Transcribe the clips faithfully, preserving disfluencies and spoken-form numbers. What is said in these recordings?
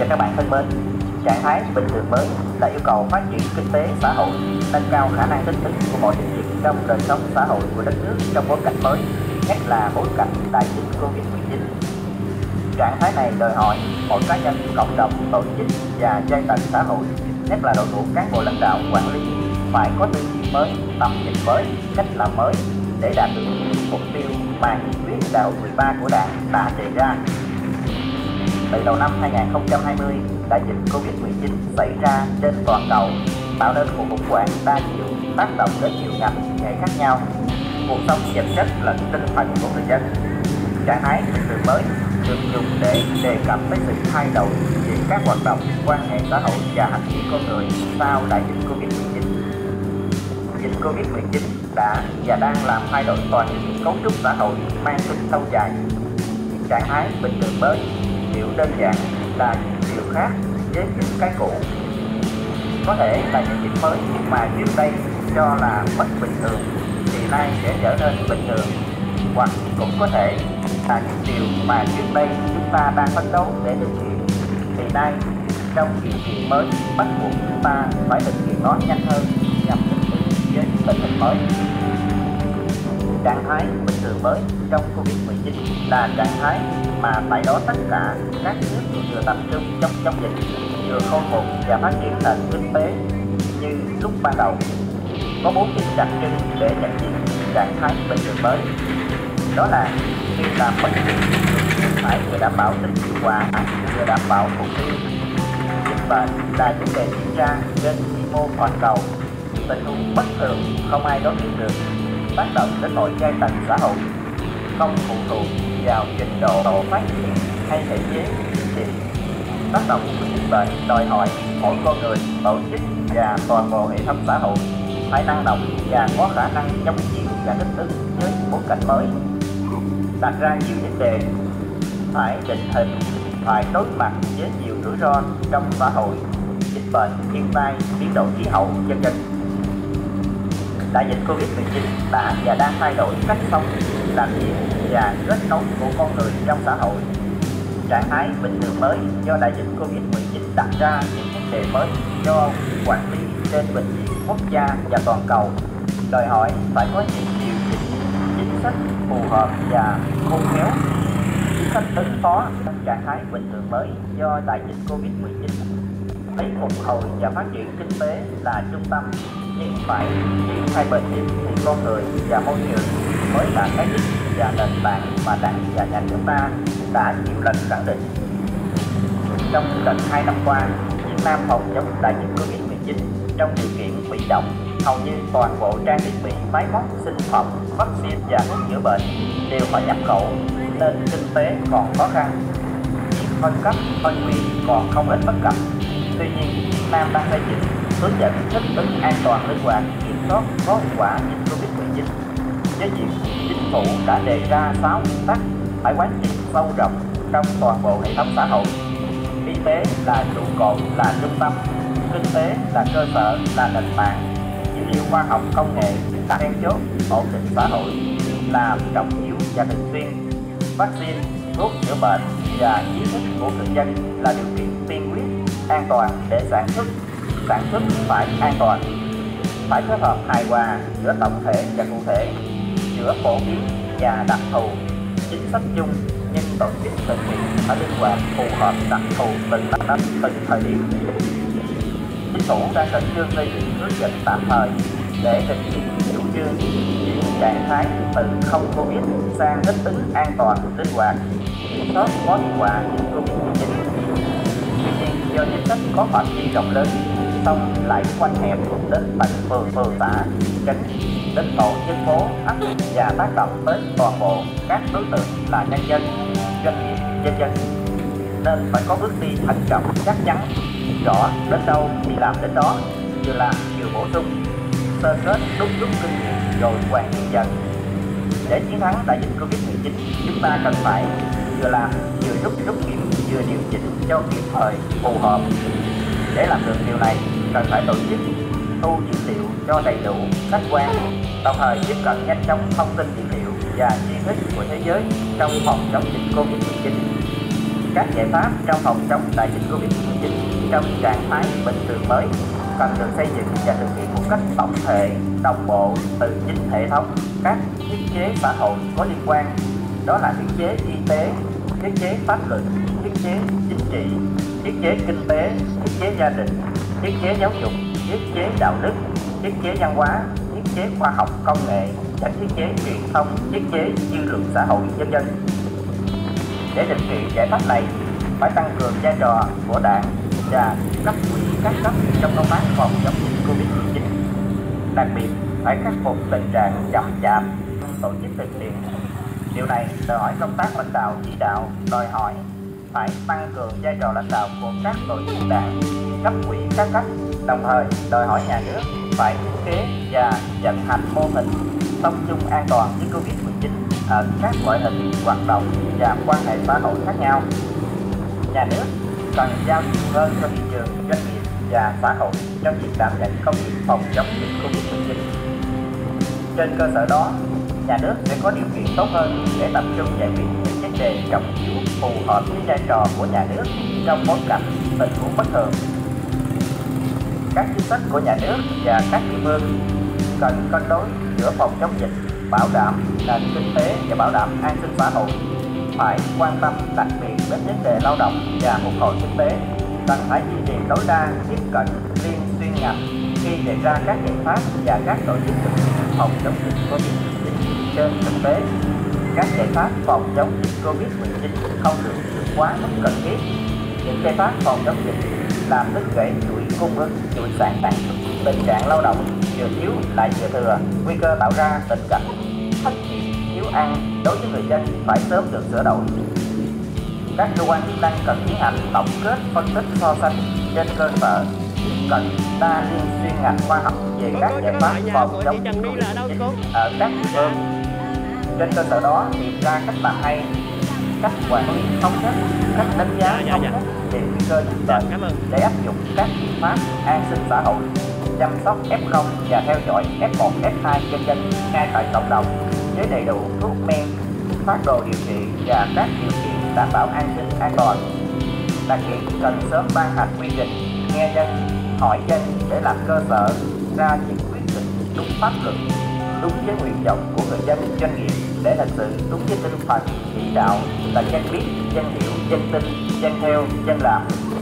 các bạn thân mến, trạng thái bình thường mới là yêu cầu phát triển kinh tế xã hội, nâng cao khả năng thích ứng của mọi lĩnh vực trong đời sống xã hội của đất nước trong bối cảnh mới, nhất là bối cảnh đại dịch Covid mười chín. Trạng thái này đòi hỏi mỗi cá nhân, cộng đồng, tổ chức và giai tầng xã hội, nhất là đội ngũ cán bộ lãnh đạo quản lý phải có tư duy mới, tầm nhìn mới, cách làm mới để đạt được mục tiêu mà nghị quyết đại hội mười ba của Đảng đã đề ra. Từ đầu năm hai nghìn không trăm hai mươi, đại dịch Covid mười chín xảy ra trên toàn cầu, tạo nên một khủng hoảng đa chiều, tác động đến nhiều ngành nghề khác nhau, cuộc sống vật chất lẫn tinh thần của người dân. Trạng thái bình thường mới được dùng để đề cập tới sự thay đổi về các hoạt động, quan hệ xã hội và hành vi con người sau đại dịch Covid mười chín. Dịch Covid mười chín đã và đang làm thay đổi toàn diện cấu trúc xã hội mang tính lâu dài. Trạng thái bình thường mới hiểu đơn giản là những điều khác với những cái cũ. Có thể là những việc mới mà trước đây cho là bất bình thường thì nay sẽ trở nên bình thường, hoặc cũng có thể là những điều mà trước đây chúng ta đang phấn đấu để thực hiện thì nay trong điều kiện mới bắt buộc chúng ta phải thực hiện nó nhanh hơn nhằm thích ứng với tình hình mới. Trạng thái bình thường mới trong Covid mười chín là trạng thái mà tại đó tất cả các nước vừa tập trung chống chống dịch, vừa khôi phục và phát triển nền kinh tế như lúc ban đầu. Có bốn điểm đặc trưng để nhận diện trạng thái bình thường mới. Đó là khi làm bất kỳ phải vừa đảm bảo tính hiệu quả, vừa đảm bảo mục tiêu. Dịch bệnh là vấn đề diễn ra trên quy mô toàn cầu, tình huống bất thường không ai đoán biết được, tác động đến mọi giai tầng xã hội, không phụ thuộc vào trình độ phát triển hay thể chế chính trị. Tác động của dịch bệnh đòi hỏi mỗi con người, tổ chức và toàn bộ hệ thống xã hội phải năng động và có khả năng chống chịu và thích ứng với bối cảnh mới. Đặt ra nhiều vấn đề, phải định hình, phải đối mặt với nhiều rủi ro trong xã hội, dịch bệnh, thiên tai, biến đổi khí hậu, vân vân. Đại dịch Covid mười chín đã và đang thay đổi cách sống, làm việc và kết nối của con người trong xã hội. Trạng thái bình thường mới do đại dịch Covid mười chín đặt ra những vấn đề mới cho quản lý trên bệnh viện quốc gia và toàn cầu, đòi hỏi phải có những điều chỉnh chính sách phù hợp và khôn khéo. Chính sách ứng phó trong trạng thái bình thường mới do đại dịch Covid mười chín lấy phục hồi và phát triển kinh tế là trung tâm, nhưng phải triển khai bền vững thì con người và môi trường mới là cái đích và nền tảng mà Đảng và Nhà nước ta đã nhiều lần khẳng định. Trong gần hai năm qua, Việt Nam phòng chống đại dịch Covid mười chín trong điều kiện bị động, hầu như toàn bộ trang thiết bị, máy móc, sinh phẩm, vaccine và thuốc chữa bệnh đều phải nhập khẩu, nên kinh tế còn khó khăn. Việc phân cấp, phân quyền còn không ít bất cập. Tuy nhiên, Việt Nam đang xây dựng hướng dẫn thích ứng an toàn, linh hoạt, kiểm soát có hiệu quả dịch Covid mười chín. Với việc chính phủ đã đề ra sáu nguyên tắc phải quán triệt sâu rộng trong toàn bộ hệ thống xã hội. Y tế là trụ cột, là trung tâm, kinh tế là cơ sở, là nền tảng, dữ liệu khoa học công nghệ là then chốt, ổn định xã hội là trọng yếu và thường xuyên. Vaccine, thuốc chữa bệnh và ý thức của người dân là điều kiện tiên quyết an toàn để sản xuất. Sản xuất phải an toàn, phải kết hợp hài hòa giữa tổng thể và cụ thể, giữa phổ biến và đặc thù. Chính sách chung nhưng tổ chức thực hiện phải linh hoạt, phù hợp đặc thù từng năm, từng thời điểm. Chính phủ đang khẩn trương xây dựng hướng dẫn tạm thời để thực hiện chủ trương chuyển trạng thái từ không Covid sang thích ứng an toàn, linh hoạt, kiểm soát có hiệu quả dịch Covid mười chín. Tuy nhiên, do chính sách có phạm vi rộng lớn, song lại quanh hẹp đến tận phường, phường xã, trấn, đến tổ dân phố, ấp và tác động tới toàn bộ các đối tượng là nhân dân, doanh nghiệp, nhân dân, nên phải có bước đi thận trọng, chắc chắn, rõ đến đâu thì làm đến đó, vừa làm vừa bổ sung, sơ kết đúc rút kinh nghiệm rồi hoàn thiện dần. Để chiến thắng đại dịch Covid mười chín, chúng ta cần phải vừa làm vừa rút rút nghiệm, vừa điều chỉnh cho kịp thời, phù hợp. Để làm được điều này, cần phải tổ chức thu dữ liệu cho đầy đủ, khách quan, đồng thời tiếp cận nhanh chóng thông tin dữ liệu và tri thức của thế giới trong phòng chống dịch Covid mười chín. các giải pháp trong phòng chống đại dịch Covid mười chín trong trạng thái bình thường mới cần được xây dựng và thực hiện một cách tổng thể, đồng bộ từ chính hệ thống các thiết chế xã hội có liên quan, đó là thiết chế y tế, thiết chế pháp luật, thiết chế chính trị, thiết chế kinh tế, thiết chế gia đình, thiết chế giáo dục, thiết chế đạo đức, thiết chế văn hóa, thiết chế khoa học công nghệ, và thiết chế truyền thông, thiết chế dư luận xã hội, vân vân. Để thực hiện giải pháp này, phải tăng cường vai trò của Đảng và cấp ủy các cấp trong công tác phòng chống dịch Covid mười chín. Đặc biệt, phải khắc phục tình trạng chậm chạp tổ chức thực hiện. Điều này đòi hỏi công tác lãnh đạo chỉ đạo, đòi hỏi phải tăng cường vai trò lãnh đạo của các tổ chức đảng, cấp ủy các cấp, đồng thời đòi hỏi nhà nước phải thiết kế và vận hành mô hình sống chung an toàn với Covid mười chín ở các loại hình hoạt động và quan hệ xã hội khác nhau. Nhà nước cần giao nhiều hơn cho thị trường, doanh nghiệp và xã hội trong việc đảm nhận công việc phòng chống dịch Covid mười chín. Trên cơ sở đó, nhà nước sẽ có điều kiện tốt hơn để tập trung giải quyết những vấn đề trọng yếu phù hợp với vai trò của nhà nước trong bối cảnh tình huống bất thường. Các chính sách của nhà nước và các địa phương cần cân đối giữa phòng chống dịch, bảo đảm nền kinh tế và bảo đảm an sinh xã hội. Phải quan tâm đặc biệt đến vấn đề lao động và phục hồi kinh tế. Cần phải duy trì tối đa tiếp cận liên xuyên ngành khi đề ra các giải pháp và các tổ chức thực hiện phòng chống dịch Covid mười chín trên thực tế. Các giải pháp phòng chống dịch Covid mười chín không được vượt quá mức cần thiết. Những giải pháp phòng chống dịch làm đứt gãy chuỗi cung ứng, chuỗi sản xuất, tình trạng lao động vừa thiếu lại vừa thừa, nguy cơ tạo ra tình cảnh thất nghiệp, thiếu ăn đối với người dân phải sớm được sửa đổi. Các cơ quan chức năng cần tiến hành tổng kết, phân tích, so sánh trên cơ sở tiếp cận đa liên xuyên ngành khoa học về các giải pháp phòng chống dịch Covid mười chín ở các địa phương. Trên cơ sở đó tìm ra cách làm hay, cách quản lý thống nhất, cách đánh giá thống nhất về nguy cơ dịch bệnh để áp dụng các biện pháp an sinh xã hội, chăm sóc ép không và theo dõi ép một, ép hai vân vân ngay tại cộng đồng với đầy đủ thuốc men, phác đồ điều trị và các điều kiện đảm bảo an sinh an toàn. Đặc biệt cần sớm ban hành quy trình nghe dân, hỏi dân để làm cơ sở ra những quyết định đúng pháp luật, đúng với nguyện vọng của người dân, doanh nghiệp để thật sự đúng với tinh thần chỉ đạo là dân biết, dân hiểu, dân tin, dân theo, dân làm.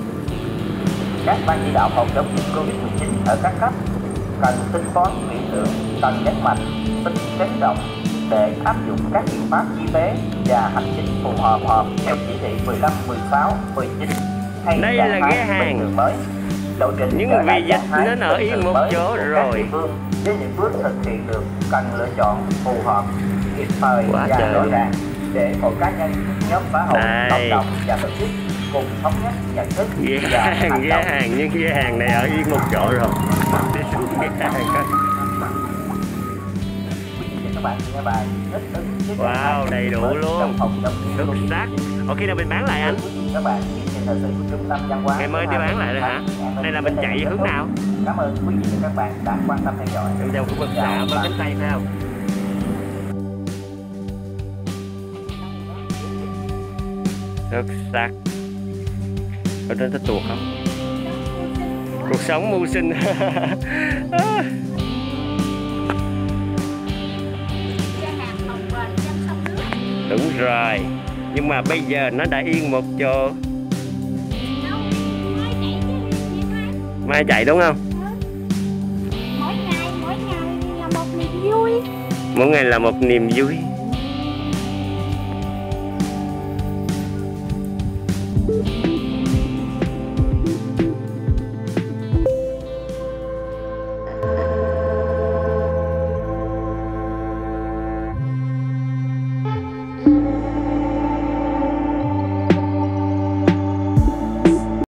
Các ban chỉ đạo phòng chống dịch Covid mười chín ở các cấp cần tính toán hiện tượng, cần nhấn mạnh tính chấn động để áp dụng các biện pháp y tế và hành chính phù hợp hợp theo chỉ thị mười lăm, mười sáu, mười chín hay đây là ghé hàng mới. Lộ trình những vị dịch nên ở yên một chỗ rồi với những bước thực hiện được cần lựa chọn phù hợp, kịp thời và rõ ràng để mỗi cá nhân, nhóm xã hội, cộng đồng và tổ chức cùng thống nhất nhận thức. Ghé hàng, ghé hàng, nhưng ghé hàng này ở yên một chỗ rồi. Ghé hàng coi. Các bạn nghe bài thích ứng với wow, đầy đủ luôn, xuất sắc. Ở khi nào mình bán lại anh? Các bạn thời sự của trung tâm văn hóa. Ngày mới đi bán lại rồi hả? Đây là mình chạy hướng nào? Cảm ơn quý vị và các bạn đã quan tâm theo dõi. Đường dòng của Vân Xạ với cánh tay sao? Xuất sắc. Ở trên thích tuột không? Cuộc sống mưu sinh. Đúng rồi. Nhưng mà bây giờ nó đã yên một chỗ. Mai chạy đúng không? Mỗi ngày, mỗi ngày là một niềm vui. Mỗi ngày là một niềm vui. Thank you.